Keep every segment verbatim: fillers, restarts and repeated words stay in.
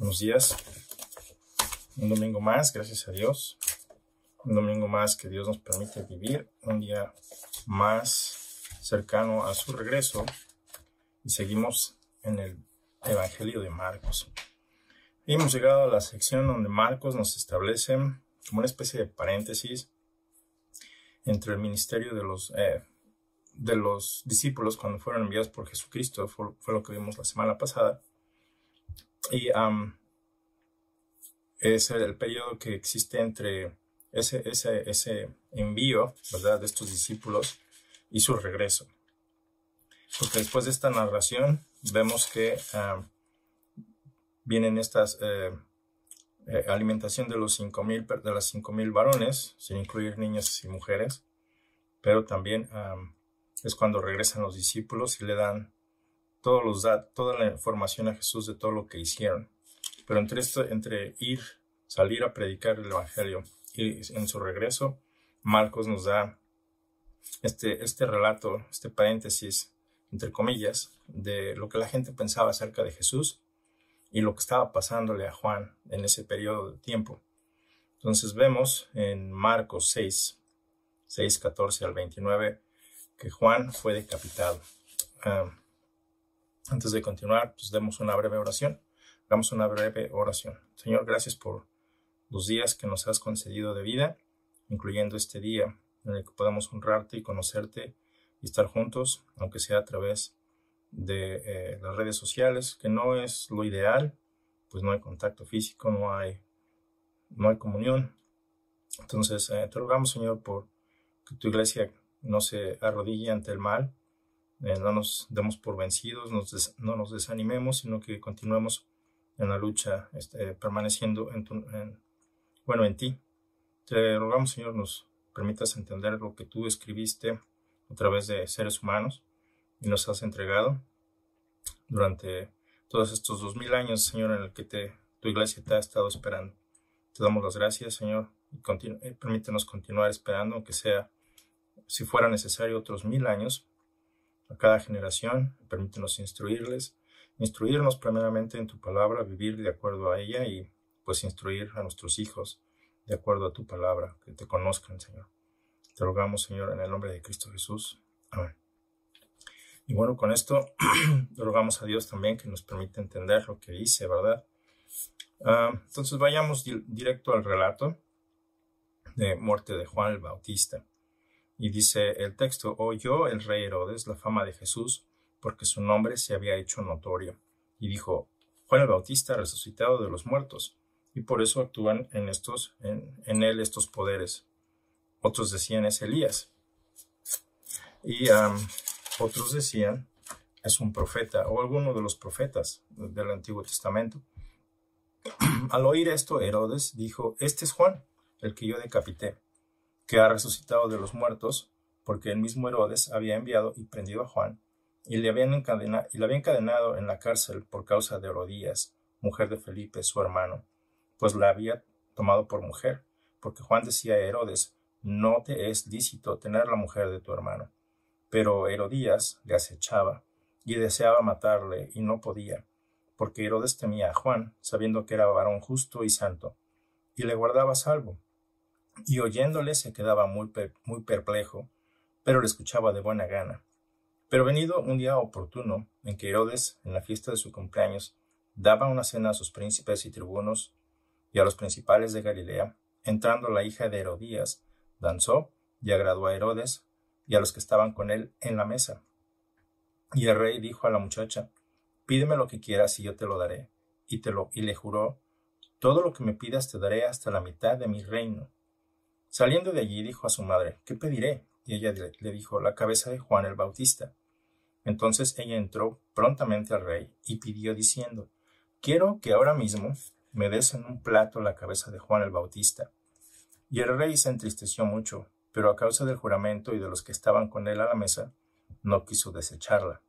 Buenos días. Un domingo más, gracias a Dios. Un domingo más que Dios nos permite vivir. Un día más cercano a su regreso. Y seguimos en el Evangelio de Marcos. Y hemos llegado a la sección donde Marcos nos establece como una especie de paréntesis entre el ministerio de los, eh, de los discípulos cuando fueron enviados por Jesucristo. Fue, fue lo que vimos la semana pasada. Y um, es el periodo que existe entre ese, ese, ese envío, ¿verdad?, de estos discípulos y su regreso. Porque después de esta narración vemos que uh, vienen estas eh, eh, alimentación de los cinco mil de las cinco mil varones, sin incluir niños y mujeres, pero también um, es cuando regresan los discípulos y le dan todos los dat toda la información a Jesús de todo lo que hicieron. Pero entre esto, entre ir, salir a predicar el Evangelio y en su regreso, Marcos nos da este, este relato, este paréntesis, entre comillas, de lo que la gente pensaba acerca de Jesús y lo que estaba pasándole a Juan en ese periodo de tiempo. Entonces vemos en Marcos seis, seis, catorce al veintinueve, que Juan fue decapitado. Um, Antes de continuar, pues demos una breve oración. Hagamos una breve oración. Señor, gracias por los días que nos has concedido de vida, incluyendo este día en el que podamos honrarte y conocerte y estar juntos, aunque sea a través de eh, las redes sociales, que no es lo ideal, pues no hay contacto físico, no hay, no hay comunión. Entonces, eh, te rogamos, Señor, por que tu iglesia no se arrodille ante el mal, Eh, no nos demos por vencidos, nos des, no nos desanimemos, sino que continuemos en la lucha, este, permaneciendo en, tu, en, bueno, en ti. Te rogamos, Señor, nos permitas entender lo que tú escribiste a través de seres humanos y nos has entregado durante todos estos dos mil años, Señor, en el que te, tu iglesia te ha estado esperando. Te damos las gracias, Señor, y continu eh, permítenos continuar esperando, aunque sea, si fuera necesario, otros mil años, a cada generación. Permítenos instruirles, instruirnos primeramente en tu palabra, vivir de acuerdo a ella y pues instruir a nuestros hijos de acuerdo a tu palabra, que te conozcan, Señor. Te rogamos, Señor, en el nombre de Cristo Jesús. Amén. Y bueno, con esto le rogamos a Dios también que nos permita entender lo que dice, ¿verdad? Uh, entonces vayamos di directo al relato de muerte de Juan el Bautista. Y dice el texto: oyó el rey Herodes la fama de Jesús, porque su nombre se había hecho notorio. Y dijo: Juan el Bautista resucitado de los muertos. Y por eso actúan en, estos, en, en él estos poderes. Otros decían: es Elías. Y um, otros decían: es un profeta, o alguno de los profetas del Antiguo Testamento. Al oír esto, Herodes dijo: este es Juan, el que yo decapité, que ha resucitado de los muertos, porque el mismo Herodes había enviado y prendido a Juan, y le habían encadenado, y le había encadenado en la cárcel por causa de Herodías, mujer de Felipe, su hermano, pues la había tomado por mujer, porque Juan decía a Herodes: no te es lícito tener la mujer de tu hermano. Pero Herodías le acechaba, y deseaba matarle, y no podía, porque Herodes temía a Juan, sabiendo que era varón justo y santo, y le guardaba salvo. Y oyéndole se quedaba muy, per muy perplejo, pero le escuchaba de buena gana. Pero venido un día oportuno, en que Herodes, en la fiesta de su cumpleaños, daba una cena a sus príncipes y tribunos y a los principales de Galilea, entrando la hija de Herodías, danzó y agradó a Herodes y a los que estaban con él en la mesa. Y el rey dijo a la muchacha: pídeme lo que quieras y yo te lo daré. Y, te lo, y le juró: todo lo que me pidas te daré hasta la mitad de mi reino. Saliendo de allí dijo a su madre: ¿qué pediré? Y ella le dijo: la cabeza de Juan el Bautista. Entonces ella entró prontamente al rey y pidió diciendo: quiero que ahora mismo me des en un plato la cabeza de Juan el Bautista. Y el rey se entristeció mucho, pero a causa del juramento y de los que estaban con él a la mesa, no quiso desecharla.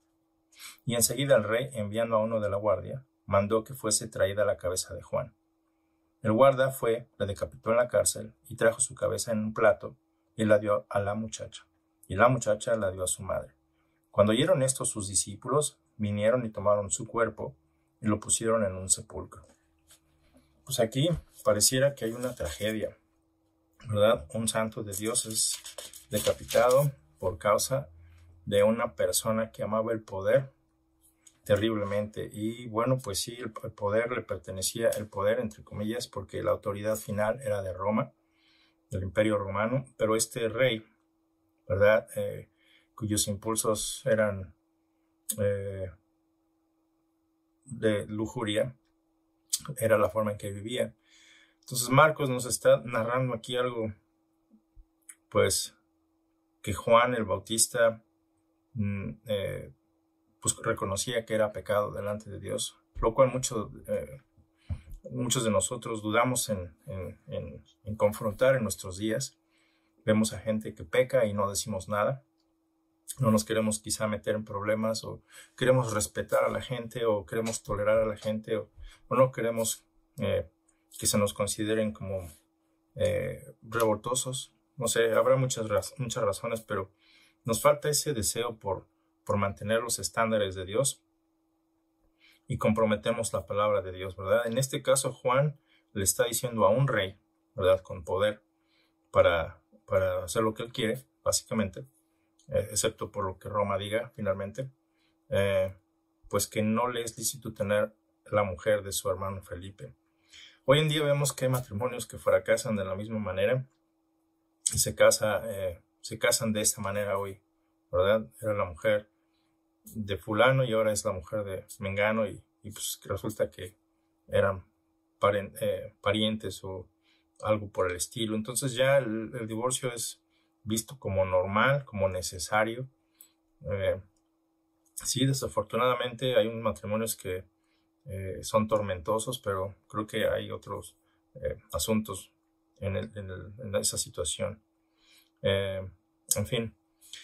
Y enseguida el rey, enviando a uno de la guardia, mandó que fuese traída la cabeza de Juan. El guarda fue, la decapitó en la cárcel y trajo su cabeza en un plato y la dio a la muchacha. Y la muchacha la dio a su madre. Cuando oyeron esto sus discípulos, vinieron y tomaron su cuerpo y lo pusieron en un sepulcro. Pues aquí pareciera que hay una tragedia, ¿verdad? Un santo de Dios es decapitado por causa de una persona que amaba el poder terriblemente. Y bueno, pues sí, el, el poder le pertenecía, el poder entre comillas, porque la autoridad final era de Roma, del Imperio Romano, pero este rey, ¿verdad? Eh, cuyos impulsos eran eh, de lujuria, era la forma en que vivía. Entonces Marcos nos está narrando aquí algo, pues, que Juan el Bautista mm, eh, pues reconocía que era pecado delante de Dios, lo cual mucho, eh, muchos de nosotros dudamos en, en, en, en confrontar en nuestros días. Vemos a gente que peca y no decimos nada. No nos queremos quizá meter en problemas, o queremos respetar a la gente, o queremos tolerar a la gente, o, o no queremos eh, que se nos consideren como eh, revoltosos. No sé, habrá muchas, raz muchas razones, pero nos falta ese deseo por, por mantener los estándares de Dios y comprometemos la palabra de Dios, ¿verdad? En este caso, Juan le está diciendo a un rey, ¿verdad? Con poder para, para hacer lo que él quiere, básicamente, eh, excepto por lo que Roma diga finalmente, eh, pues que no le es lícito tener la mujer de su hermano Felipe. Hoy en día vemos que hay matrimonios que fracasan de la misma manera y se, casa, eh, se casan de esta manera hoy, ¿verdad? Era la mujer de fulano y ahora es la mujer de mengano, y, y pues resulta que eran paren, eh, parientes o algo por el estilo. Entonces ya el, el divorcio es visto como normal, como necesario. Eh, sí, desafortunadamente hay unos matrimonios que eh, son tormentosos, pero creo que hay otros eh, asuntos en, el, en, el, en esa situación. Eh, en fin,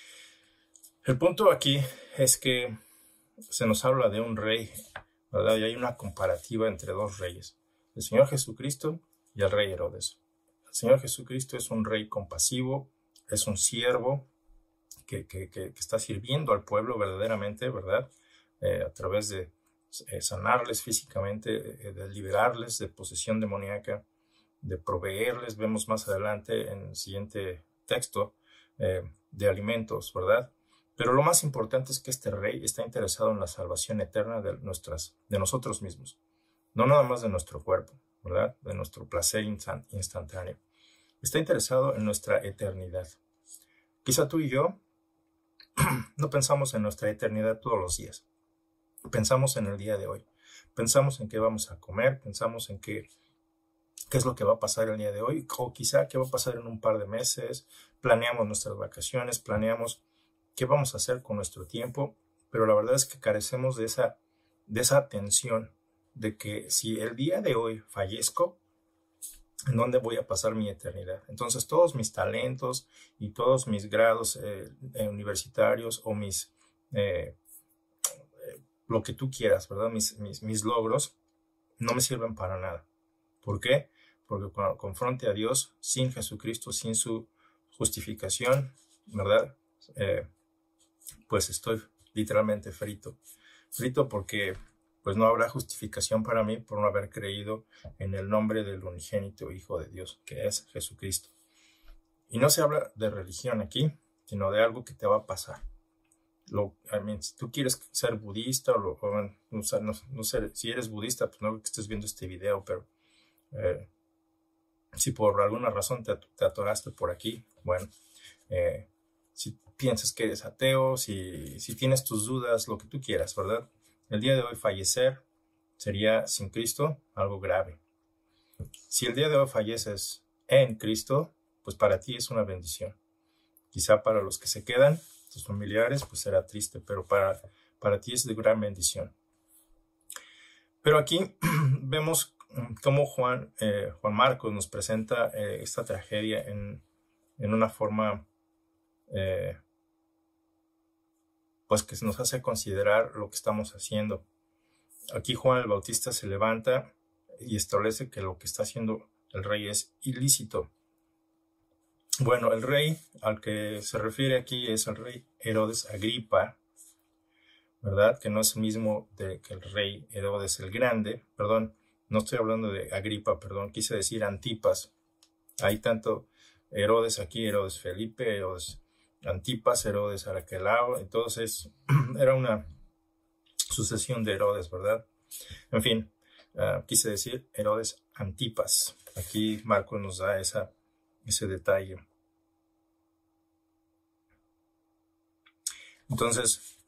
el punto aquí es que se nos habla de un rey, ¿verdad? Y hay una comparativa entre dos reyes, el Señor Jesucristo y el rey Herodes. El Señor Jesucristo es un rey compasivo, es un siervo que, que, que, que está sirviendo al pueblo verdaderamente, ¿verdad? Eh, a través de eh, sanarles físicamente, eh, de liberarles de posesión demoníaca, de proveerles, vemos más adelante en el siguiente texto, eh, de alimentos, ¿verdad? Pero lo más importante es que este rey está interesado en la salvación eterna de, nuestras, de nosotros mismos, no nada más de nuestro cuerpo, ¿verdad? De nuestro placer instantáneo. Está interesado en nuestra eternidad. Quizá tú y yo no pensamos en nuestra eternidad todos los días. Pensamos en el día de hoy. Pensamos en qué vamos a comer, pensamos en qué, qué es lo que va a pasar el día de hoy, o quizá qué va a pasar en un par de meses. Planeamos nuestras vacaciones, planeamos qué vamos a hacer con nuestro tiempo, pero la verdad es que carecemos de esa, de esa atención de que si el día de hoy fallezco, ¿en dónde voy a pasar mi eternidad? Entonces todos mis talentos y todos mis grados eh, universitarios o mis, eh, eh, lo que tú quieras, ¿verdad? Mis, mis, mis logros no me sirven para nada. ¿Por qué? Porque cuando confronte a Dios sin Jesucristo, sin su justificación, ¿verdad? Eh, pues estoy literalmente frito. Frito porque pues no habrá justificación para mí por no haber creído en el nombre del unigénito Hijo de Dios, que es Jesucristo. Y no se habla de religión aquí, sino de algo que te va a pasar. Lo, I mean, si tú quieres ser budista, o, lo, o no, no, no sé, si eres budista, pues no que estés viendo este video, pero eh, si por alguna razón te, te atoraste por aquí, bueno, eh, si piensas que eres ateo, si, si tienes tus dudas, lo que tú quieras, ¿verdad? El día de hoy fallecer sería sin Cristo algo grave. Si el día de hoy falleces en Cristo, pues para ti es una bendición. Quizá para los que se quedan, tus familiares, pues será triste, pero para, para ti es de gran bendición. Pero aquí vemos cómo Juan, eh, Juan Marcos nos presenta eh, esta tragedia en, en una forma eh, pues que nos hace considerar lo que estamos haciendo. Aquí Juan el Bautista se levanta y establece que lo que está haciendo el rey es ilícito. Bueno, el rey al que se refiere aquí es el rey Herodes Agripa, ¿verdad? Que no es el mismo de, que el rey Herodes el Grande, perdón, no estoy hablando de Agripa, perdón, quise decir Antipas. Hay tanto Herodes aquí, Herodes Felipe, Herodes Antipas, Herodes Arquelao, entonces era una sucesión de Herodes, ¿verdad? En fin, uh, quise decir Herodes Antipas. Aquí Marcos nos da esa, ese detalle. Entonces,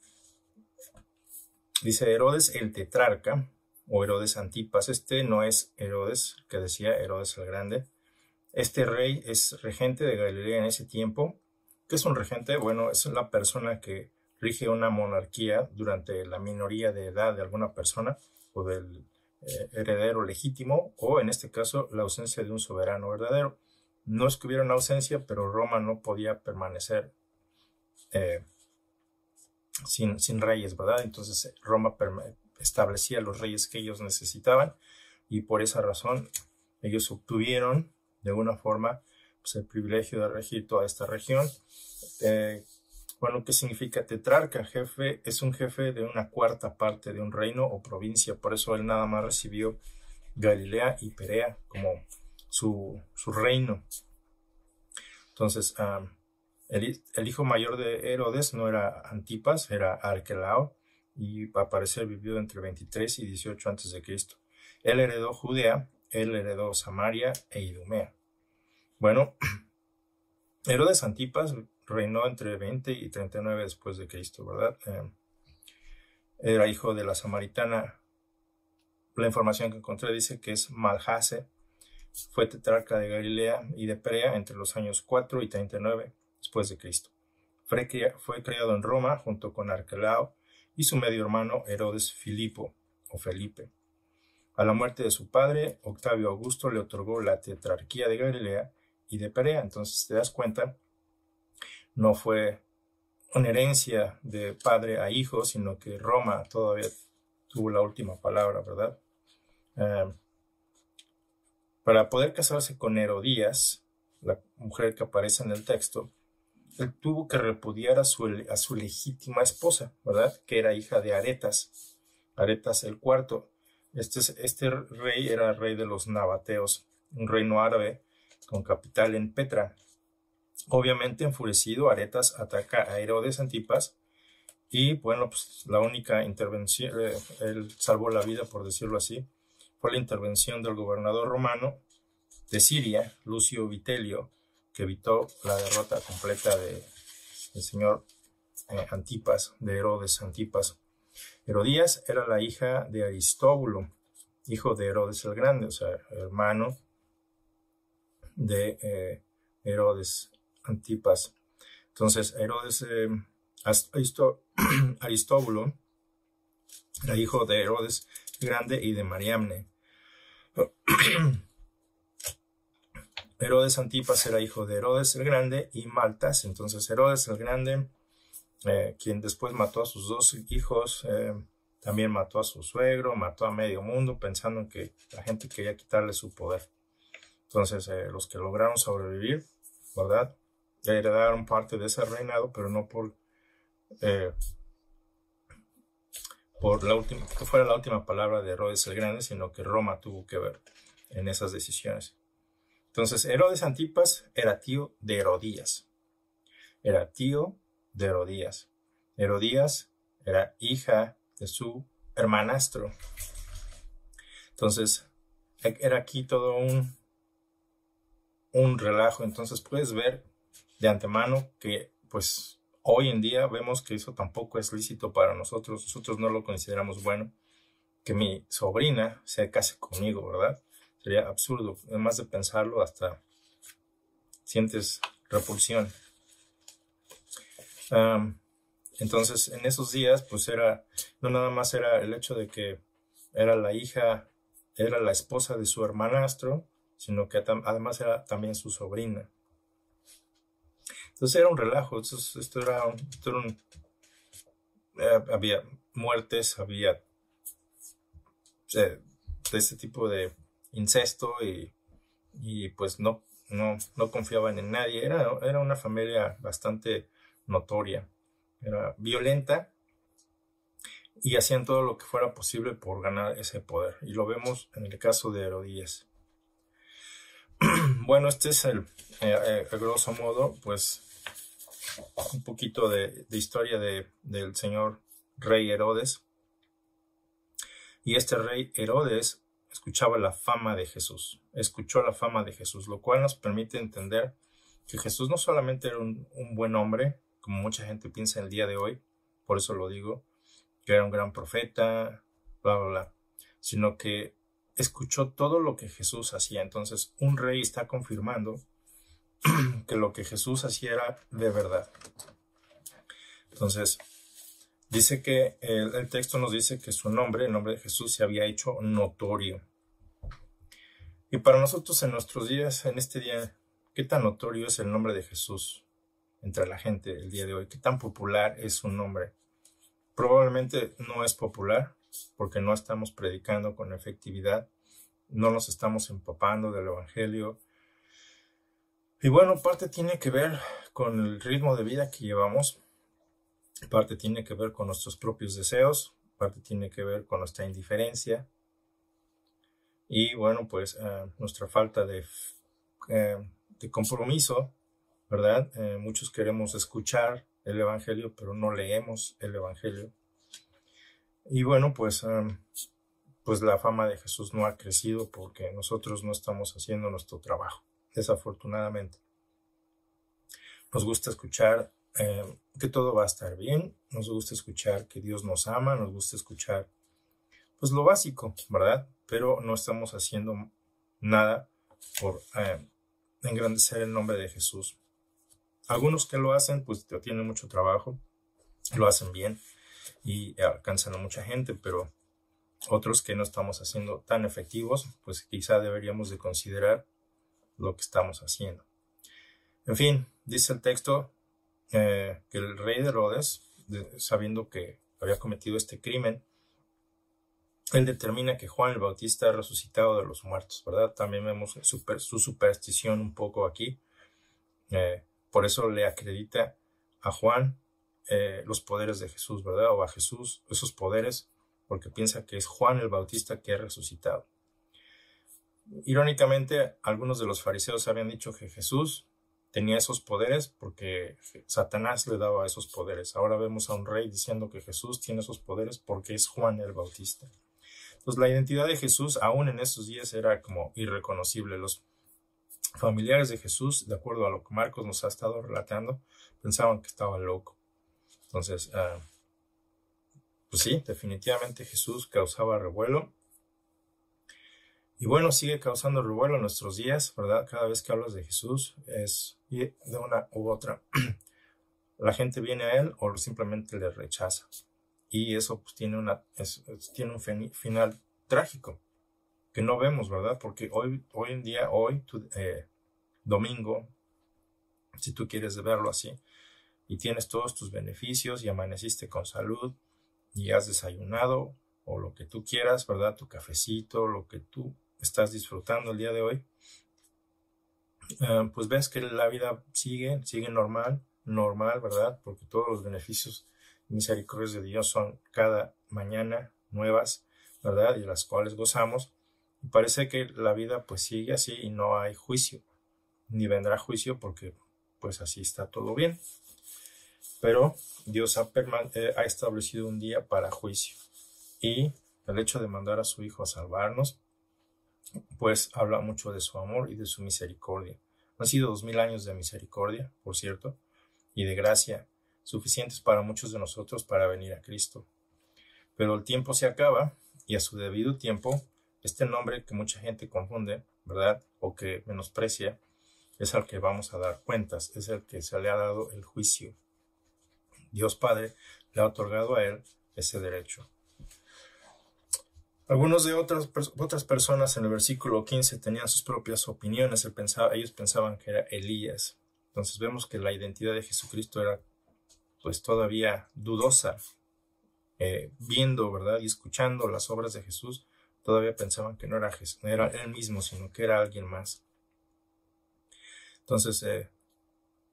dice Herodes el tetrarca, o Herodes Antipas. Este no es Herodes, que decía Herodes el Grande. Este rey es regente de Galilea en ese tiempo. ¿Qué es un regente? Bueno, es la persona que rige una monarquía durante la minoría de edad de alguna persona o del eh, heredero legítimo, o en este caso la ausencia de un soberano verdadero. No es que hubiera una ausencia, pero Roma no podía permanecer eh, sin, sin reyes, ¿verdad? Entonces Roma establecía los reyes que ellos necesitaban y por esa razón ellos obtuvieron de alguna forma pues, el privilegio de regir toda esta región. Eh, bueno, ¿qué significa tetrarca? Jefe es un jefe de una cuarta parte de un reino o provincia, por eso él nada más recibió Galilea y Perea como su, su reino. Entonces, um, el, el hijo mayor de Herodes no era Antipas, era Arquelao, y al parecer vivió entre veintitrés y dieciocho antes de Cristo. Él heredó Judea, él heredó Samaria e Idumea. Bueno, Herodes Antipas reinó entre veinte y treinta y nueve después de Cristo, ¿verdad? Eh, era hijo de la samaritana. La información que encontré dice que es Malhase. Fue tetrarca de Galilea y de Perea entre los años cuatro y treinta y nueve después de Cristo. Fue, fue criado en Roma junto con Arquelao y su medio hermano Herodes Filipo o Felipe. A la muerte de su padre, Octavio Augusto le otorgó la tetrarquía de Galilea y de Perea. Entonces, te das cuenta, no fue una herencia de padre a hijo, sino que Roma todavía tuvo la última palabra, ¿verdad? Uh, para poder casarse con Herodías, la mujer que aparece en el texto, él tuvo que repudiar a su, a su legítima esposa, ¿verdad? Que era hija de Aretas, Aretas el cuarto. Este, este rey era rey de los nabateos, un reino árabe con capital en Petra. Obviamente, enfurecido, Aretas ataca a Herodes Antipas y, bueno, pues la única intervención, eh, él salvó la vida, por decirlo así, fue la intervención del gobernador romano de Siria, Lucio Vitelio, que evitó la derrota completa de, del señor eh, Antipas, de Herodes Antipas. Herodías era la hija de Aristóbulo, hijo de Herodes el Grande, o sea, hermano de eh, Herodes Antipas. Entonces, Herodes eh, Aristó, Aristóbulo era hijo de Herodes el Grande y de Mariamne. Herodes Antipas era hijo de Herodes el Grande y Maltas. Entonces, Herodes el Grande, eh, quien después mató a sus dos hijos, eh, también mató a su suegro, mató a medio mundo, pensando en que la gente quería quitarle su poder. Entonces, eh, los que lograron sobrevivir, ¿verdad?, heredaron parte de ese reinado, pero no por, eh, por la última, que fuera la última palabra de Herodes el Grande, sino que Roma tuvo que ver en esas decisiones. Entonces, Herodes Antipas era tío de Herodías. Era tío de Herodías. Herodías era hija de su hermanastro. Entonces, era aquí todo un, un relajo. Entonces, puedes ver de antemano que, pues, hoy en día vemos que eso tampoco es lícito para nosotros. Nosotros no lo consideramos bueno. Que mi sobrina se case conmigo, ¿verdad? Sería absurdo. Además de pensarlo, hasta sientes repulsión. Um, entonces, en esos días, pues era, no nada más era el hecho de que era la hija, era la esposa de su hermanastro, sino que además era también su sobrina. Entonces era un relajo. Entonces, esto era un, esto era un eh, había muertes, había eh, de este tipo de incesto y, y pues no, no, no confiaban en nadie. Era, era una familia bastante notoria. Era violenta, y hacían todo lo que fuera posible por ganar ese poder. Y lo vemos en el caso de Herodías. Bueno, este es el, eh, eh, a grosso modo, pues, un poquito de, de historia de, del señor rey Herodes. Y este rey Herodes escuchaba la fama de Jesús, escuchó la fama de Jesús, lo cual nos permite entender que Jesús no solamente era un, un buen hombre, como mucha gente piensa el día de hoy, por eso lo digo, que era un gran profeta, bla, bla, bla, sino que escuchó todo lo que Jesús hacía. Entonces, un rey está confirmando que lo que Jesús hacía era de verdad. Entonces, dice que el, el texto nos dice que su nombre, el nombre de Jesús, se había hecho notorio. Y para nosotros en nuestros días, en este día, ¿qué tan notorio es el nombre de Jesús entre la gente el día de hoy? ¿Qué tan popular es su nombre? Probablemente no es popular porque no estamos predicando con efectividad, no nos estamos empapando del Evangelio. Y bueno, parte tiene que ver con el ritmo de vida que llevamos, parte tiene que ver con nuestros propios deseos, parte tiene que ver con nuestra indiferencia y bueno, pues uh, nuestra falta de, uh, de compromiso, ¿verdad? Uh, muchos queremos escuchar el Evangelio, pero no leemos el Evangelio. Y bueno, pues, um, pues la fama de Jesús no ha crecido porque nosotros no estamos haciendo nuestro trabajo, desafortunadamente. Nos gusta escuchar eh, que todo va a estar bien, nos gusta escuchar que Dios nos ama, nos gusta escuchar pues lo básico, ¿verdad? Pero no estamos haciendo nada por eh, engrandecer el nombre de Jesús. Algunos que lo hacen, pues tienen mucho trabajo, lo hacen bien y alcanzan a mucha gente, pero otros que no estamos haciendo tan efectivos, pues quizá deberíamos de considerar lo que estamos haciendo. En fin, dice el texto eh, que el rey de Herodes, de, sabiendo que había cometido este crimen, él determina que Juan el Bautista ha resucitado de los muertos, ¿verdad? También vemos super, su superstición un poco aquí. Eh, por eso le acredita a Juan eh, los poderes de Jesús, ¿verdad? O a Jesús esos poderes, porque piensa que es Juan el Bautista que ha resucitado. Irónicamente, algunos de los fariseos habían dicho que Jesús tenía esos poderes porque Satanás le daba esos poderes. Ahora vemos a un rey diciendo que Jesús tiene esos poderes porque es Juan el Bautista. Entonces, la identidad de Jesús, aún en esos días, era como irreconocible. Los familiares de Jesús, de acuerdo a lo que Marcos nos ha estado relatando, pensaban que estaba loco. Entonces, uh, pues sí, definitivamente Jesús causaba revuelo. Y bueno, sigue causando revuelo en nuestros días, ¿verdad? Cada vez que hablas de Jesús, es de una u otra. La gente viene a él o simplemente le rechaza. Y eso pues tiene, una, es, es, tiene un fin, final trágico que no vemos, ¿verdad? Porque hoy, hoy en día, hoy, tu, eh, domingo, si tú quieres verlo así, y tienes todos tus beneficios y amaneciste con salud y has desayunado o lo que tú quieras, ¿verdad? Tu cafecito, lo que tú estás disfrutando el día de hoy, eh, pues ves que la vida sigue, sigue normal, normal, ¿verdad? Porque todos los beneficios misericordias de Dios son cada mañana nuevas, ¿verdad? Y las cuales gozamos. Y parece que la vida pues sigue así y no hay juicio, ni vendrá juicio porque pues así está todo bien. Pero Dios ha, eh, ha establecido un día para juicio. Y el hecho de mandar a su Hijo a salvarnos, pues habla mucho de su amor y de su misericordia. Han sido dos mil años de misericordia, por cierto, y de gracia, suficientes para muchos de nosotros para venir a Cristo. Pero el tiempo se acaba y a su debido tiempo, este nombre que mucha gente confunde, ¿verdad? O que menosprecia, es al que vamos a dar cuentas, es el que se le ha dado el juicio. Dios Padre le ha otorgado a él ese derecho. Algunos de otras, otras personas en el versículo quince tenían sus propias opiniones, Él pensaba, ellos pensaban que era Elías. Entonces vemos que la identidad de Jesucristo era pues todavía dudosa, eh, viendo, ¿verdad? Y escuchando las obras de Jesús, todavía pensaban que no era, Jesús, no era él mismo, sino que era alguien más. Entonces, eh,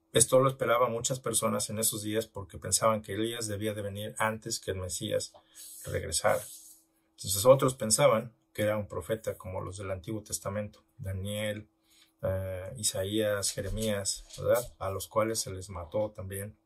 Esto lo esperaban muchas personas en esos días porque pensaban que Elías debía de venir antes que el Mesías regresara. Entonces otros pensaban que era un profeta como los del Antiguo Testamento, Daniel, uh, Isaías, Jeremías, ¿verdad? A los cuales se les mató también.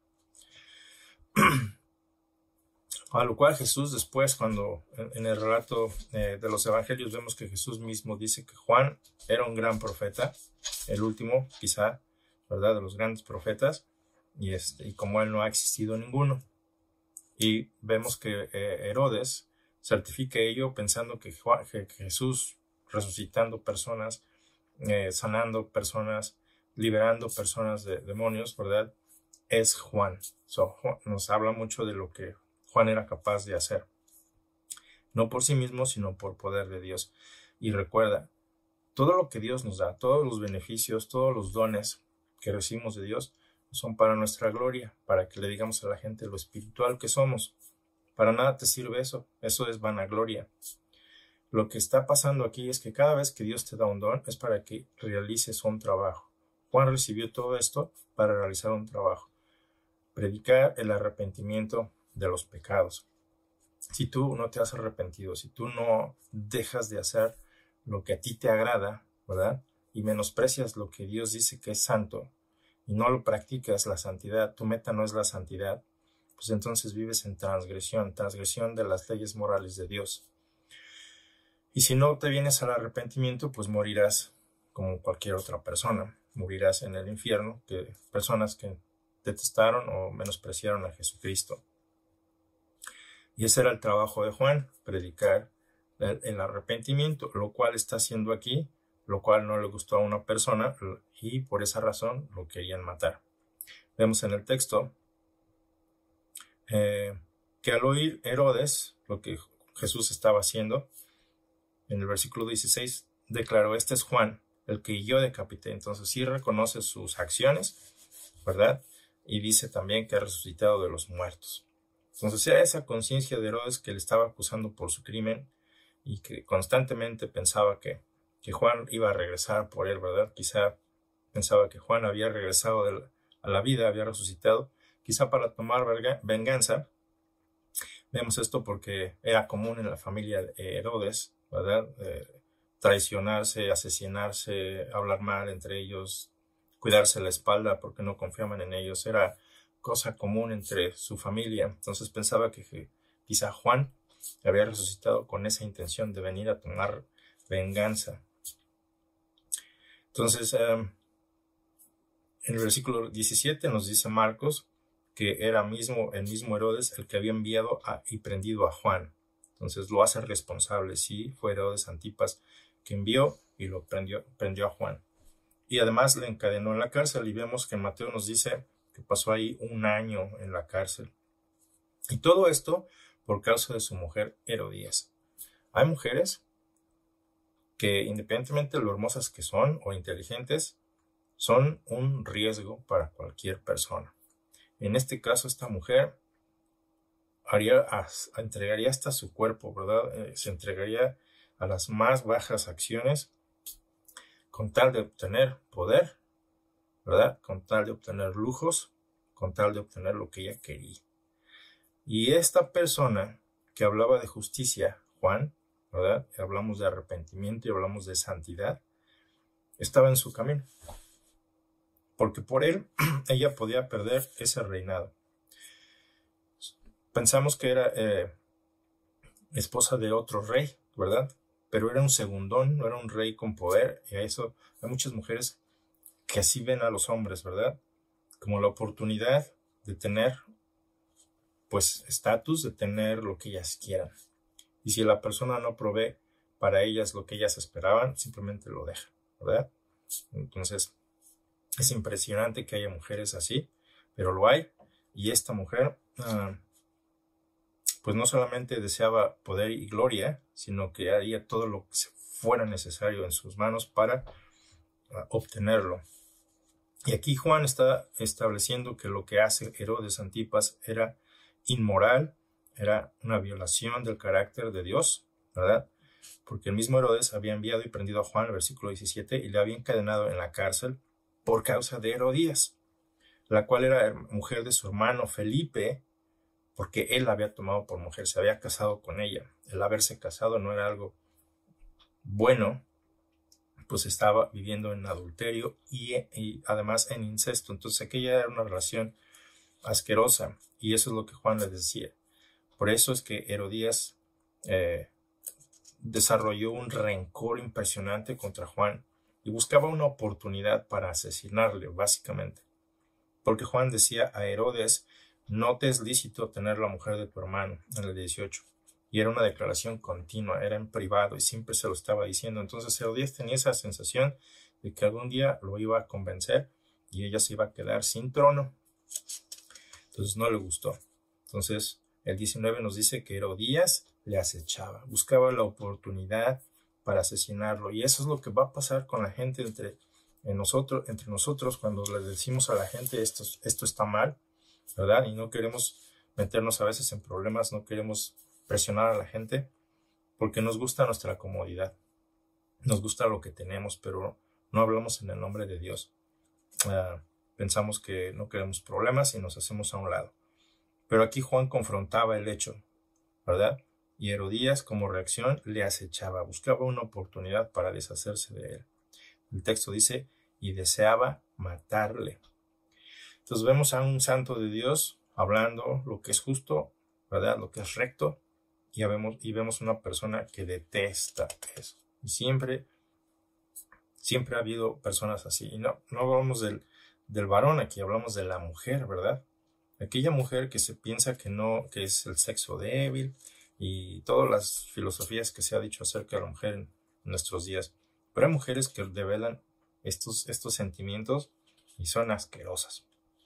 A lo cual Jesús después, cuando en el relato eh, de los evangelios vemos que Jesús mismo dice que Juan era un gran profeta, el último quizá, ¿verdad?, de los grandes profetas, y, este, y como él no ha existido ninguno. Y vemos que eh, Herodes certifica ello pensando que, Juan, que Jesús resucitando personas, eh, sanando personas, liberando personas de demonios, ¿verdad?, es Juan. So, Juan nos habla mucho de lo que Juan era capaz de hacer. No por sí mismo, sino por poder de Dios. Y recuerda, todo lo que Dios nos da, todos los beneficios, todos los dones que recibimos de Dios, son para nuestra gloria, para que le digamos a la gente lo espiritual que somos. Para nada te sirve eso, eso es vanagloria. Lo que está pasando aquí es que cada vez que Dios te da un don es para que realices un trabajo. Juan recibió todo esto para realizar un trabajo. Predicar el arrepentimiento de los pecados. Si tú no te has arrepentido, si tú no dejas de hacer lo que a ti te agrada, ¿verdad?, y menosprecias lo que Dios dice que es santo, y no lo practicas, la santidad, tu meta no es la santidad, pues entonces vives en transgresión, transgresión de las leyes morales de Dios. Y si no te vienes al arrepentimiento, pues morirás como cualquier otra persona. Morirás en el infierno, que personas que detestaron o menospreciaron a Jesucristo. Y ese era el trabajo de Juan, predicar el, el arrepentimiento, lo cual está haciendo aquí, lo cual no le gustó a una persona y por esa razón lo querían matar. Vemos en el texto eh, que al oír Herodes lo que Jesús estaba haciendo, en el versículo dieciséis declaró: este es Juan, el que yo decapité. Entonces sí reconoce sus acciones, ¿verdad? Y dice también que ha resucitado de los muertos. Entonces era esa conciencia de Herodes que le estaba acusando por su crimen y que constantemente pensaba que, que Juan iba a regresar por él, ¿verdad? Quizá pensaba que Juan había regresado de la, a la vida, había resucitado, quizá para tomar venganza. Vemos esto porque era común en la familia de Herodes, ¿verdad? Eh, traicionarse, asesinarse, hablar mal entre ellos, cuidarse la espalda porque no confiaban en ellos. Era cosa común entre su familia. Entonces pensaba que, que quizá Juan había resucitado con esa intención de venir a tomar venganza. Entonces, eh, en el versículo diecisiete nos dice Marcos que era mismo, el mismo Herodes el que había enviado a, y prendido a Juan. Entonces lo hace responsable. Sí, fue Herodes Antipas que envió y lo prendió, prendió a Juan. Y además le encadenó en la cárcel. Y vemos que Mateo nos dice que pasó ahí un año en la cárcel. Y todo esto por causa de su mujer Herodías. Hay mujeres que, independientemente de lo hermosas que son o inteligentes, son un riesgo para cualquier persona. En este caso, esta mujer haría, entregaría hasta su cuerpo, ¿verdad? Eh, se entregaría a las más bajas acciones con tal de obtener poder, ¿verdad? Con tal de obtener lujos, con tal de obtener lo que ella quería. Y esta persona que hablaba de justicia, Juan, ¿verdad? Hablamos de arrepentimiento y hablamos de santidad, estaba en su camino. Porque por él ella podía perder ese reinado. Pensamos que era eh, esposa de otro rey, ¿verdad? Pero era un segundón, no era un rey con poder. Y a eso hay muchas mujeres que así ven a los hombres, ¿verdad? Como la oportunidad de tener, pues, estatus, de tener lo que ellas quieran. Y si la persona no provee para ellas lo que ellas esperaban, simplemente lo dejan, ¿verdad? Entonces, es impresionante que haya mujeres así, pero lo hay. Y esta mujer, uh, pues no solamente deseaba poder y gloria, sino que haría todo lo que fuera necesario en sus manos para uh, obtenerlo. Y aquí Juan está estableciendo que lo que hace Herodes Antipas era inmoral, era una violación del carácter de Dios, ¿verdad? Porque el mismo Herodes había enviado y prendido a Juan, el versículo diecisiete, y le había encadenado en la cárcel por causa de Herodías. la cual era mujer de su hermano Felipe, porque él la había tomado por mujer, se había casado con ella. El haberse casado no era algo bueno, pues estaba viviendo en adulterio y, y además en incesto. Entonces aquella era una relación asquerosa, y eso es lo que Juan le decía. Por eso es que Herodías eh, desarrolló un rencor impresionante contra Juan y buscaba una oportunidad para asesinarle, básicamente. Porque Juan decía a Herodes: no te es lícito tener la mujer de tu hermano, en el dieciocho. Y era una declaración continua, era en privado y siempre se lo estaba diciendo. Entonces Herodías tenía esa sensación de que algún día lo iba a convencer y ella se iba a quedar sin trono. Entonces no le gustó. Entonces el diecinueve nos dice que Herodías le acechaba, buscaba la oportunidad para asesinarlo. Y eso es lo que va a pasar con la gente entre, en nosotros, entre nosotros cuando le decimos a la gente esto, esto está mal, ¿verdad? Y no queremos meternos a veces en problemas, no queremos presionar a la gente porque nos gusta nuestra comodidad, nos gusta lo que tenemos, pero no hablamos en el nombre de Dios. Uh, pensamos que no queremos problemas y nos hacemos a un lado. Pero aquí Juan confrontaba el hecho, ¿verdad? Y Herodías, como reacción, le acechaba, buscaba una oportunidad para deshacerse de él. El texto dice: y deseaba matarle. Entonces vemos a un santo de Dios hablando lo que es justo, ¿verdad? Lo que es recto, y vemos, y vemos una persona que detesta eso. Y siempre, siempre ha habido personas así. Y no, no hablamos del, del varón, aquí hablamos de la mujer, ¿verdad? Aquella mujer que se piensa que no, que es el sexo débil, y todas las filosofías que se ha dicho acerca de la mujer en nuestros días. Pero hay mujeres que develan estos, estos sentimientos y son asquerosas,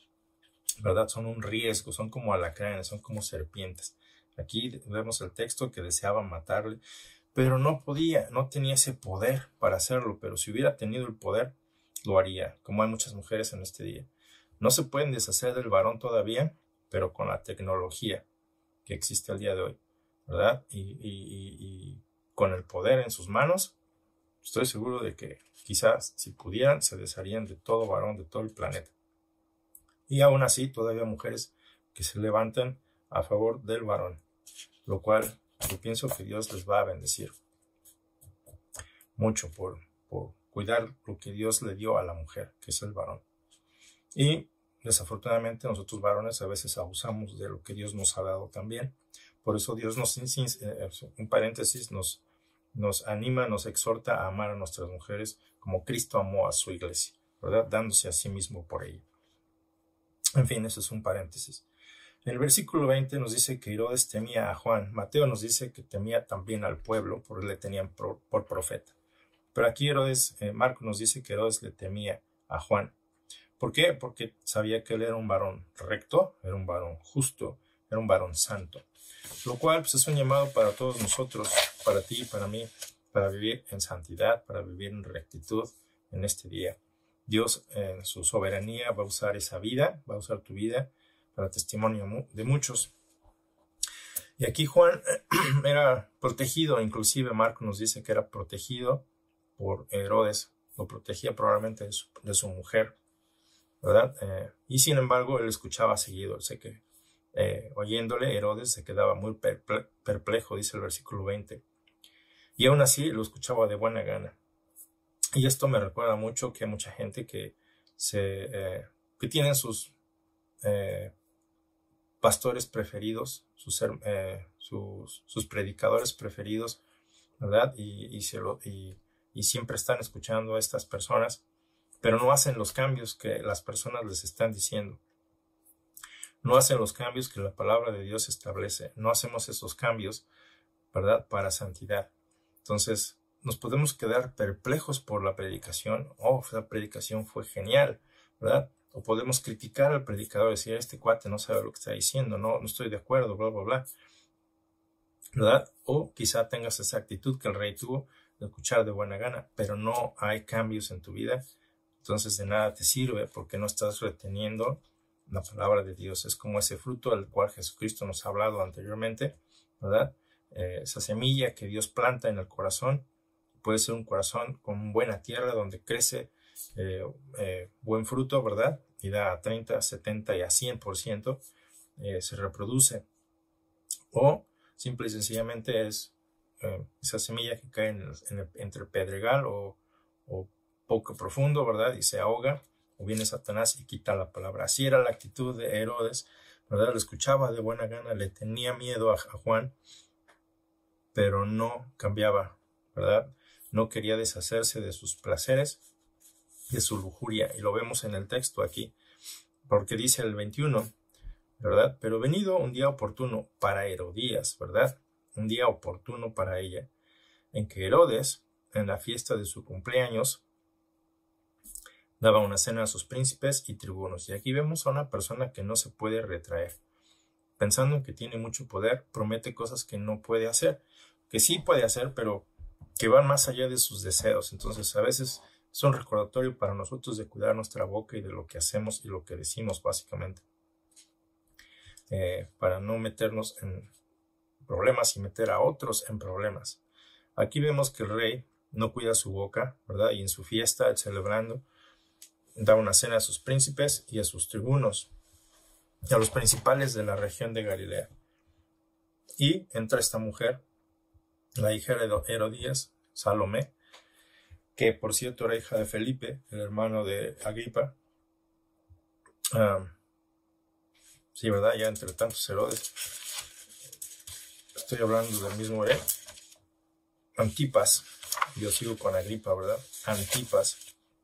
¿verdad? Son un riesgo, son como alacranes, son como serpientes. Aquí vemos el texto que deseaba matarle, pero no podía, no tenía ese poder para hacerlo. Pero si hubiera tenido el poder, lo haría, como hay muchas mujeres en este día. No se pueden deshacer del varón todavía, pero con la tecnología que existe al día de hoy, ¿verdad? Y, y, y, y con el poder en sus manos, estoy seguro de que quizás si pudieran se desharían de todo varón, de todo el planeta. Y aún así todavía hay mujeres que se levantan a favor del varón, lo cual yo pienso que Dios les va a bendecir mucho por, por cuidar lo que Dios le dio a la mujer, que es el varón. Y desafortunadamente nosotros varones a veces abusamos de lo que Dios nos ha dado también. Por eso Dios nos, en paréntesis, nos, nos anima, nos exhorta a amar a nuestras mujeres como Cristo amó a su iglesia, ¿verdad? Dándose a sí mismo por ella. En fin, eso es un paréntesis. En el versículo veinte nos dice que Herodes temía a Juan. Mateo nos dice que temía también al pueblo, porque le tenían por, por profeta. Pero aquí Herodes, eh, Marcos nos dice que Herodes le temía a Juan. ¿Por qué? Porque sabía que él era un varón recto, era un varón justo, era un varón santo. Lo cual pues, es un llamado para todos nosotros, para ti y para mí, para vivir en santidad, para vivir en rectitud en este día. Dios en su soberanía va a usar esa vida, va a usar tu vida para testimonio de muchos. Y aquí Juan era protegido, inclusive Marcos nos dice que era protegido por Herodes, lo protegía probablemente de su, de su mujer, ¿verdad? Eh, y sin embargo él escuchaba seguido, sé que eh, oyéndole Herodes se quedaba muy perplejo, dice el versículo veinte, y aún así lo escuchaba de buena gana. Y esto me recuerda mucho que hay mucha gente que, se, eh, que tienen sus eh, pastores preferidos, sus, eh, sus, sus predicadores preferidos, ¿verdad? Y, y, se lo, y, y siempre están escuchando a estas personas, pero no hacen los cambios que las personas les están diciendo. No hacen los cambios que la palabra de Dios establece. No hacemos esos cambios, ¿verdad? Para santidad. Entonces, nos podemos quedar perplejos por la predicación. Oh, la predicación fue genial, ¿verdad? O podemos criticar al predicador, decir, este cuate no sabe lo que está diciendo, no, no estoy de acuerdo, bla, bla, bla, ¿verdad? O quizá tengas esa actitud que el rey tuvo de escuchar de buena gana, pero no hay cambios en tu vida. Entonces de nada te sirve porque no estás reteniendo la palabra de Dios. Es como ese fruto del cual Jesucristo nos ha hablado anteriormente, ¿verdad? Eh, esa semilla que Dios planta en el corazón. Puede ser un corazón con buena tierra donde crece eh, eh, buen fruto, ¿verdad? y da a treinta, setenta y a cien por ciento, eh, se reproduce. O simple y sencillamente es eh, esa semilla que cae en el, en el, entre el pedregal o, o poco profundo, ¿verdad? Y se ahoga, o viene Satanás y quita la palabra. Así era la actitud de Herodes, ¿verdad? Lo escuchaba de buena gana, le tenía miedo a, a Juan, pero no cambiaba, ¿verdad? No quería deshacerse de sus placeres, de su lujuria. Y lo vemos en el texto aquí, porque dice el veintiuno, ¿verdad? Pero venido un día oportuno para Herodías, ¿verdad? Un día oportuno para ella, en que Herodes, en la fiesta de su cumpleaños, daba una cena a sus príncipes y tribunos. Y aquí vemos a una persona que no se puede retraer. Pensando en que tiene mucho poder, promete cosas que no puede hacer, que sí puede hacer, pero que van más allá de sus deseos. Entonces, a veces es un recordatorio para nosotros de cuidar nuestra boca y de lo que hacemos y lo que decimos, básicamente. Eh, para no meternos en problemas y meter a otros en problemas. Aquí vemos que el rey no cuida su boca, ¿verdad? Y en su fiesta, celebrando, da una cena a sus príncipes y a sus tribunos, y a los principales de la región de Galilea. Y entra esta mujer, la hija de Herodías, Salomé, que por cierto era hija de Felipe, el hermano de Agripa. Um, sí, ¿verdad? Ya entre tantos Herodes. Estoy hablando del mismo rey. Antipas. Yo sigo con Agripa, ¿verdad? Antipas.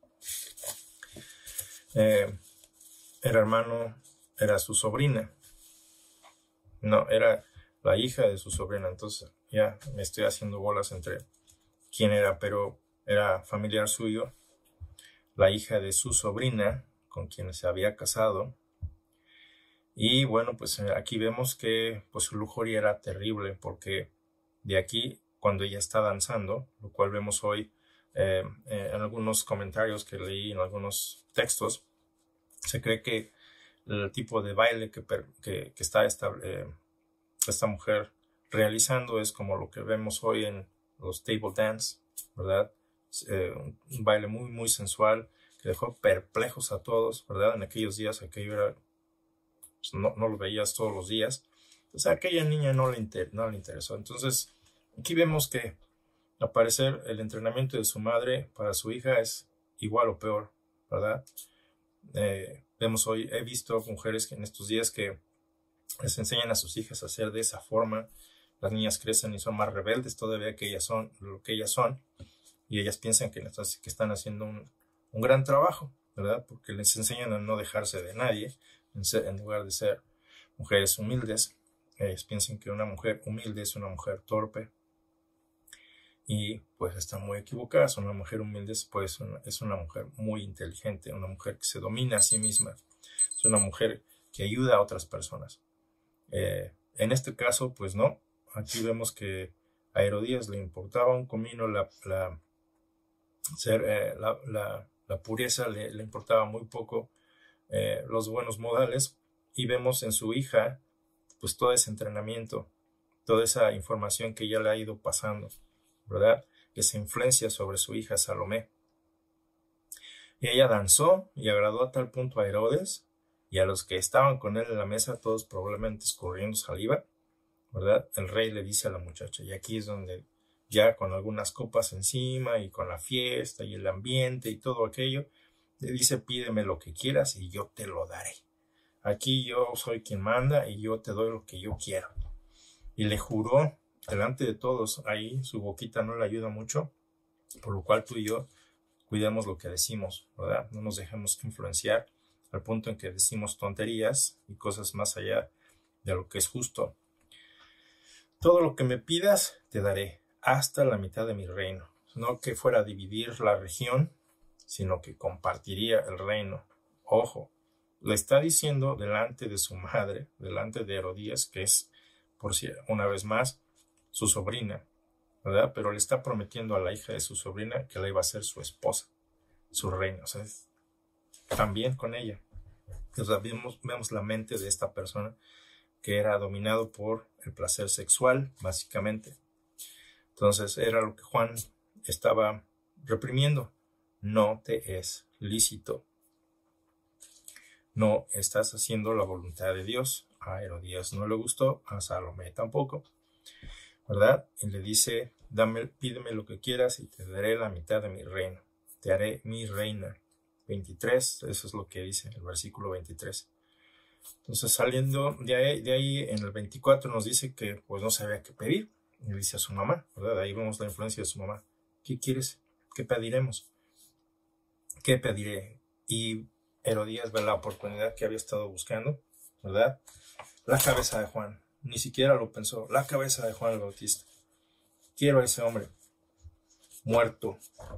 Eh, era hermano, era su sobrina. No, era la hija de su sobrina. Entonces ya me estoy haciendo bolas entre quién era, pero era familiar suyo. La hija de su sobrina, con quien se había casado. Y bueno, pues aquí vemos que pues, su lujuria era terrible, porque de aquí, cuando ella está danzando, lo cual vemos hoy eh, eh, en algunos comentarios que leí en algunos textos, se cree que el tipo de baile que, que, que está esta, eh, esta mujer realizando es como lo que vemos hoy en los table dance, ¿verdad? Eh, un baile muy, muy sensual que dejó perplejos a todos, ¿verdad? En aquellos días aquello era... No, no lo veías todos los días. Pues a aquella niña no le, inter, no le interesó. Entonces, aquí vemos que al parecer el entrenamiento de su madre para su hija es igual o peor, ¿verdad? Eh, vemos hoy, he visto mujeres que en estos días que les enseñan a sus hijas a hacer de esa forma. Las niñas crecen y son más rebeldes todavía que ellas son, lo que ellas son. Y ellas piensan que, que están haciendo un, un gran trabajo, ¿verdad? Porque les enseñan a no dejarse de nadie. En lugar de ser mujeres humildes, ellos piensan que una mujer humilde es una mujer torpe, y pues están muy equivocadas. Una mujer humilde pues, es una mujer muy inteligente, una mujer que se domina a sí misma, es una mujer que ayuda a otras personas. Eh, en este caso, pues no, aquí vemos que a Herodías le importaba un comino la, la, ser, eh, la, la, la pureza, le, le importaba muy poco Eh, los buenos modales, y vemos en su hija pues todo ese entrenamiento, toda esa información que ella le ha ido pasando, ¿verdad? Esa influencia sobre su hija Salomé. Y ella danzó y agradó a tal punto a Herodes y a los que estaban con él en la mesa, todos probablemente escurriendo saliva, ¿verdad? El rey le dice a la muchacha, y aquí es donde ya con algunas copas encima y con la fiesta y el ambiente y todo aquello, le dice, pídeme lo que quieras y yo te lo daré. Aquí yo soy quien manda y yo te doy lo que yo quiero. Y le juró delante de todos, ahí su boquita no le ayuda mucho, por lo cual tú y yo cuidemos lo que decimos, ¿verdad? No nos dejemos influenciar al punto en que decimos tonterías y cosas más allá de lo que es justo. Todo lo que me pidas te daré, hasta la mitad de mi reino. No que fuera a dividir la región, sino que compartiría el reino. Ojo, le está diciendo delante de su madre, delante de Herodías, que es, por si una vez más, su sobrina, ¿verdad? Pero le está prometiendo a la hija de su sobrina que la iba a ser su esposa, su reina, o sea, también con ella. O sea, vemos, vemos la mente de esta persona que era dominado por el placer sexual, básicamente. Entonces, era lo que Juan estaba reprimiendo. No te es lícito. no estás haciendo la voluntad de Dios. A Herodías no le gustó, a Salomé tampoco, ¿verdad? Y le dice, dame, pídeme lo que quieras y te daré la mitad de mi reino. Te haré mi reina. veintitrés, eso es lo que dice el versículo veintitrés. Entonces, saliendo de ahí, de ahí, en el veinticuatro nos dice que pues no sabía qué pedir. Y le dice a su mamá, ¿verdad? Ahí vemos la influencia de su mamá. ¿Qué quieres? ¿Qué pediremos? ¿Qué pediré? Y Herodías ve la oportunidad que había estado buscando, ¿verdad? La cabeza de Juan. Ni siquiera lo pensó. La cabeza de Juan el Bautista. Quiero a ese hombre muerto.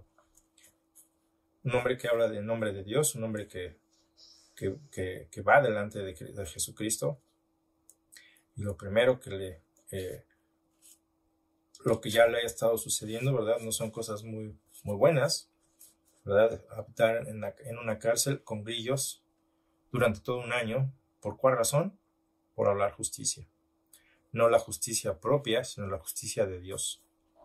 Un hombre que habla del nombre de Dios, un hombre que, que, que, que va delante de, de Jesucristo. Y lo primero que le... Eh, lo que ya le haya estado sucediendo, ¿verdad? No son cosas muy, muy buenas, ¿verdad? Habitar en, la, en una cárcel con grillos durante todo un año. ¿Por cuál razón? Por hablar justicia. No la justicia propia, sino la justicia de Dios.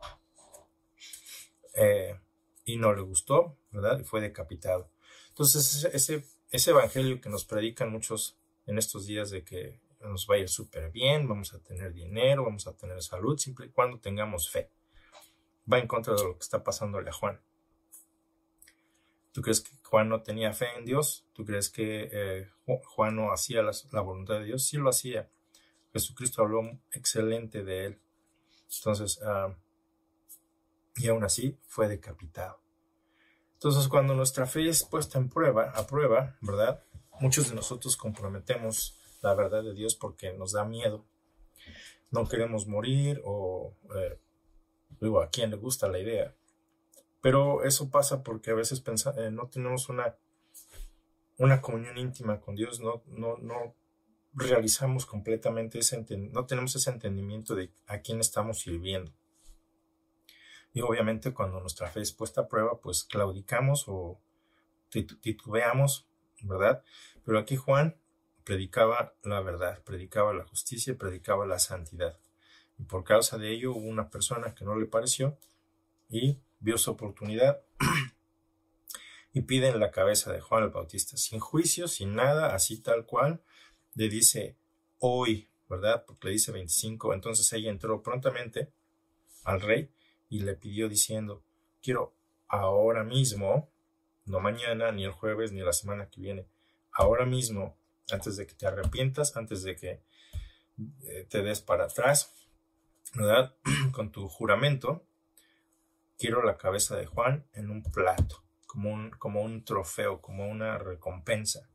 Eh, y no le gustó, ¿verdad? Y fue decapitado. Entonces, ese, ese, ese evangelio que nos predican muchos en estos días de que nos va a ir súper bien, vamos a tener dinero, vamos a tener salud, siempre y cuando tengamos fe, va en contra de lo que está pasándole a Juan. ¿Tú crees que Juan no tenía fe en Dios? ¿Tú crees que eh, Juan no hacía la, la voluntad de Dios? Sí lo hacía. Jesucristo habló excelente de él. Entonces, uh, y aún así fue decapitado. Entonces, cuando nuestra fe es puesta en prueba, a prueba, ¿verdad? Muchos de nosotros comprometemos la verdad de Dios porque nos da miedo. No queremos morir o, eh, digo, a quién le gusta la idea. Pero eso pasa porque a veces pensa, eh, no tenemos una, una comunión íntima con Dios, no, no, no realizamos completamente ese no tenemos ese entendimiento de a quién estamos sirviendo. Y obviamente cuando nuestra fe es puesta a prueba, pues claudicamos o titubeamos, ¿verdad? Pero aquí Juan predicaba la verdad, predicaba la justicia, predicaba la santidad. Y por causa de ello hubo una persona que no le pareció y vio su oportunidad y piden la cabeza de Juan el Bautista, sin juicio, sin nada, así tal cual. Le dice hoy, ¿verdad? Porque le dice veinticinco. Entonces ella entró prontamente al rey y le pidió diciendo, quiero ahora mismo, no mañana, ni el jueves, ni la semana que viene, ahora mismo, antes de que te arrepientas, antes de que eh, te des para atrás, ¿verdad? Con tu juramento, quiero la cabeza de Juan en un plato, como un, como un trofeo, como una recompensa.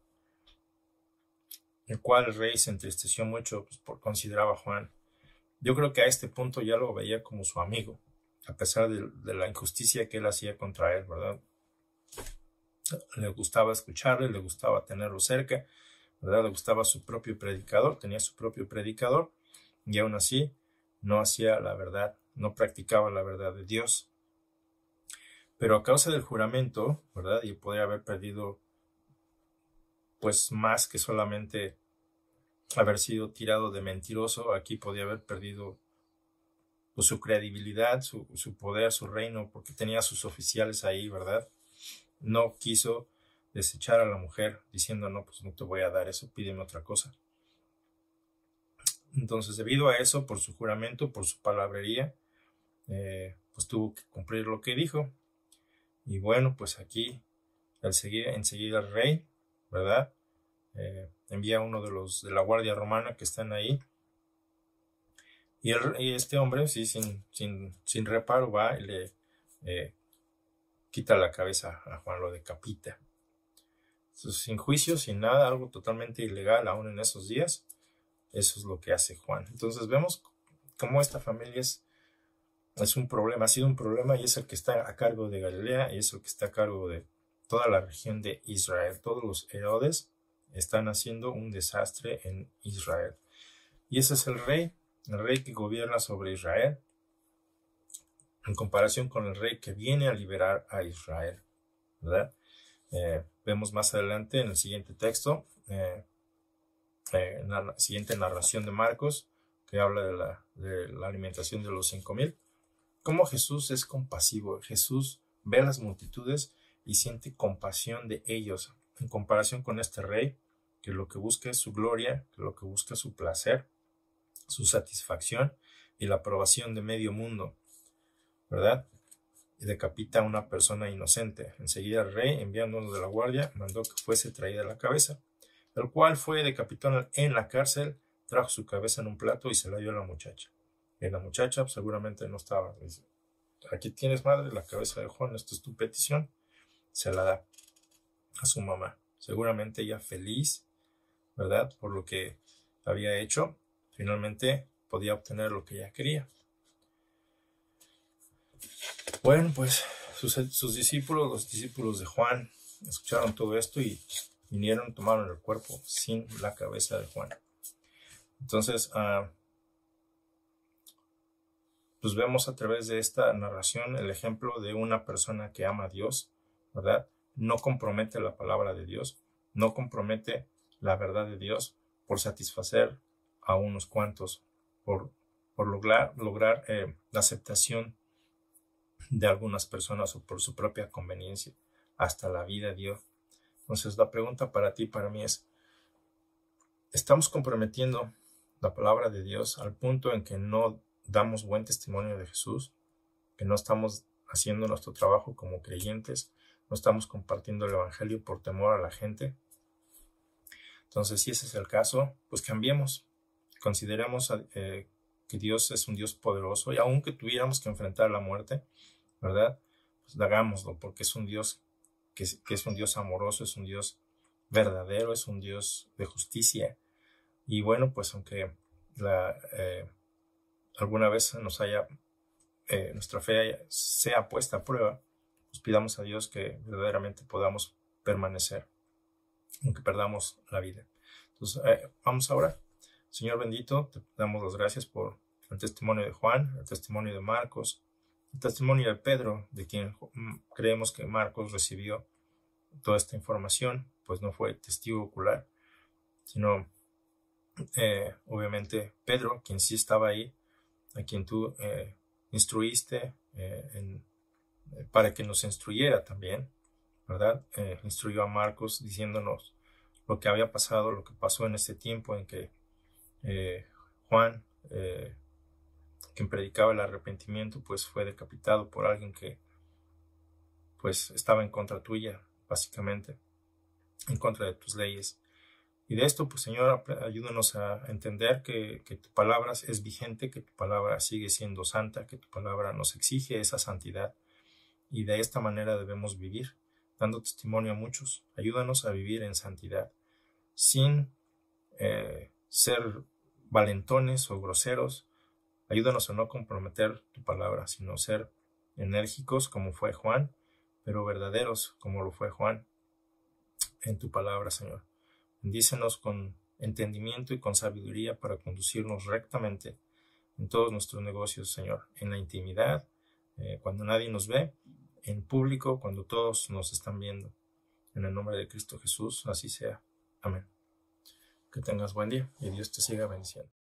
El cual el rey se entristeció mucho, pues, por consideraba a Juan. Yo creo que a este punto ya lo veía como su amigo, a pesar de, de la injusticia que él hacía contra él, ¿verdad? Le gustaba escucharle, le gustaba tenerlo cerca, ¿verdad? Le gustaba su propio predicador, tenía su propio predicador, y aún así no hacía la verdad, no practicaba la verdad de Dios. Pero a causa del juramento, ¿verdad? Y podría haber perdido pues más que solamente haber sido tirado de mentiroso, aquí podía haber perdido pues, su credibilidad, su, su poder, su reino, porque tenía a sus oficiales ahí, ¿verdad? No quiso desechar a la mujer diciendo, no, pues no te voy a dar eso, pídeme otra cosa. Entonces, debido a eso, por su juramento, por su palabrería, eh, pues tuvo que cumplir lo que dijo. Y bueno, pues aquí, enseguida, enseguida el rey, ¿verdad? Eh, envía a uno de los de la guardia romana que están ahí. Y, el, y este hombre, sí, sin, sin, sin reparo, va y le eh, quita la cabeza a Juan, lo decapita. Entonces, sin juicio, sin nada, algo totalmente ilegal aún en esos días. Eso es lo que hace Juan. Entonces vemos cómo esta familia es, es un problema, ha sido un problema y es el que está a cargo de Galilea y es el que está a cargo de toda la región de Israel. Todos los Herodes están haciendo un desastre en Israel. Y ese es el rey, el rey que gobierna sobre Israel, en comparación con el rey que viene a liberar a Israel, ¿verdad? Eh, vemos más adelante en el siguiente texto, eh, eh, en la siguiente narración de Marcos, que habla de la, de la alimentación de los cinco mil, cómo Jesús es compasivo. Jesús ve a las multitudes y siente compasión de ellos, en comparación con este rey, que lo que busca es su gloria, que lo que busca es su placer, su satisfacción y la aprobación de medio mundo, ¿verdad? Y decapita a una persona inocente. Enseguida el rey, enviándonos de la guardia, mandó que fuese traída la cabeza, el cual fue decapitado en la cárcel, trajo su cabeza en un plato y se la dio a la muchacha. Y la muchacha pues, seguramente no estaba. Dice, aquí tienes, madre, la cabeza de Juan, esta es tu petición. Se la da a su mamá. Seguramente ella feliz, ¿verdad? Por lo que había hecho, finalmente podía obtener lo que ella quería. Bueno, pues sus, sus discípulos, los discípulos de Juan, escucharon todo esto y vinieron, tomaron el cuerpo sin la cabeza de Juan. Entonces, uh, pues vemos a través de esta narración el ejemplo de una persona que ama a Dios, ¿verdad? No compromete la palabra de Dios, no compromete la verdad de Dios por satisfacer a unos cuantos, por, por lograr, lograr eh, la aceptación de algunas personas o por su propia conveniencia. Hasta la vida dio. Entonces la pregunta para ti y para mí es, ¿estamos comprometiendo la palabra de Dios al punto en que no damos buen testimonio de Jesús, que no estamos haciendo nuestro trabajo como creyentes, no estamos compartiendo el evangelio por temor a la gente? Entonces, si ese es el caso, pues cambiemos, consideremos eh, que Dios es un Dios poderoso y aunque tuviéramos que enfrentar la muerte, ¿verdad? Pues hagámoslo, porque es un Dios que, que es un Dios amoroso, es un Dios verdadero, es un Dios de justicia. Y bueno, pues aunque la, eh, alguna vez nos haya, eh, nuestra fe sea puesta a prueba, pues pidamos a Dios que verdaderamente podamos permanecer, aunque perdamos la vida. Entonces, eh, vamos ahora. Señor bendito, te damos las gracias por el testimonio de Juan, el testimonio de Marcos, el testimonio de Pedro, de quien creemos que Marcos recibió toda esta información, pues no fue testigo ocular, sino eh, obviamente Pedro, quien sí estaba ahí, a quien tú eh, instruiste eh, en, eh, para que nos instruyera también, ¿verdad? Eh, instruyó a Marcos diciéndonos lo que había pasado, lo que pasó en ese tiempo en que eh, Juan, eh, quien predicaba el arrepentimiento, pues fue decapitado por alguien que pues estaba en contra tuya, básicamente, en contra de tus leyes. Y de esto, pues Señor, ayúdanos a entender que, que tu palabra es vigente, que tu palabra sigue siendo santa, que tu palabra nos exige esa santidad. Y de esta manera debemos vivir, dando testimonio a muchos. Ayúdanos a vivir en santidad, sin eh, ser valentones o groseros. Ayúdanos a no comprometer tu palabra, sino ser enérgicos como fue Juan, pero verdaderos como lo fue Juan en tu palabra, Señor. Bendícenos con entendimiento y con sabiduría para conducirnos rectamente en todos nuestros negocios, Señor, en la intimidad, eh, cuando nadie nos ve, en público, cuando todos nos están viendo. En el nombre de Cristo Jesús, así sea. Amén. Que tengas buen día y Dios te siga bendiciendo.